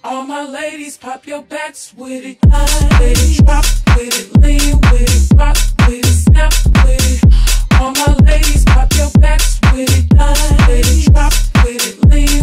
All my ladies, pop your backs with it. Let it drop with it, lean with it, rock with it, snap with it. All my ladies, pop your backs with it. Let it drop with it, lean